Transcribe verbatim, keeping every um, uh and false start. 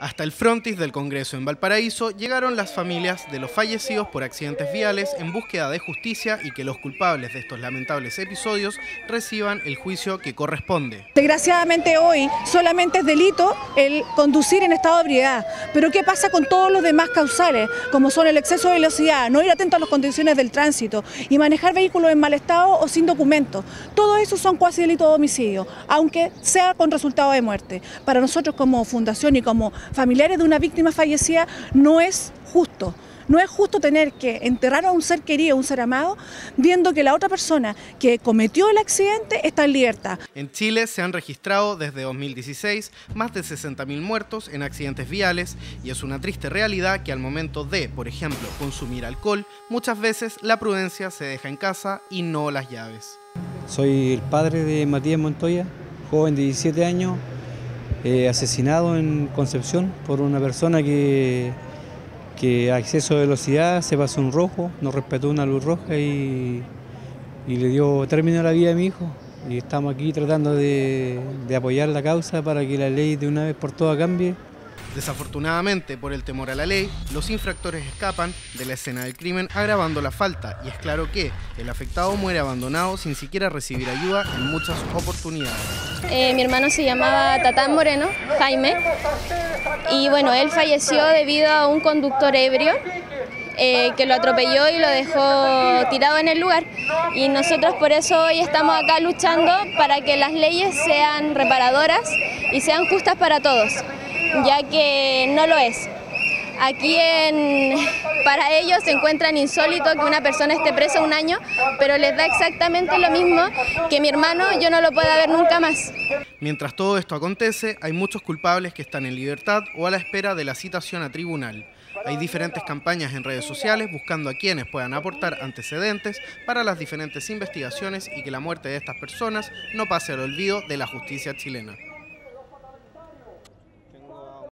Hasta el frontis del Congreso en Valparaíso llegaron las familias de los fallecidos por accidentes viales en búsqueda de justicia y que los culpables de estos lamentables episodios reciban el juicio que corresponde. Desgraciadamente hoy solamente es delito el conducir en estado de ebriedad, pero ¿qué pasa con todos los demás causales, como son el exceso de velocidad, no ir atento a las condiciones del tránsito y manejar vehículos en mal estado o sin documentos? Todo eso son cuasi delitos de homicidio, aunque sea con resultado de muerte. Para nosotros como fundación y como familiares de una víctima fallecida no es justo. No es justo tener que enterrar a un ser querido, un ser amado, viendo que la otra persona que cometió el accidente está en libertad. En Chile se han registrado desde dos mil dieciséis más de sesenta mil muertos en accidentes viales y es una triste realidad que al momento de, por ejemplo, consumir alcohol, muchas veces la prudencia se deja en casa y no las llaves. Soy el padre de Matías Montoya, joven de diecisiete años, eh, asesinado en Concepción por una persona que, que a exceso de velocidad se pasó en rojo, no respetó una luz roja y, y le dio término a la vida de mi hijo. Y estamos aquí tratando de, de apoyar la causa para que la ley de una vez por todas cambie. Desafortunadamente, por el temor a la ley, los infractores escapan de la escena del crimen agravando la falta y es claro que el afectado muere abandonado sin siquiera recibir ayuda en muchas oportunidades. Eh, mi hermano se llamaba Tatán Moreno, Jaime, y bueno, él falleció debido a un conductor ebrio eh, que lo atropelló y lo dejó tirado en el lugar. Y nosotros por eso hoy estamos acá luchando para que las leyes sean reparadoras y sean justas para todos, ya que no lo es. Aquí en, para ellos se encuentran insólito que una persona esté presa un año, pero les da exactamente lo mismo que mi hermano yo no lo pueda ver nunca más. Mientras todo esto acontece, hay muchos culpables que están en libertad o a la espera de la citación a tribunal. Hay diferentes campañas en redes sociales buscando a quienes puedan aportar antecedentes para las diferentes investigaciones y que la muerte de estas personas no pase al olvido de la justicia chilena.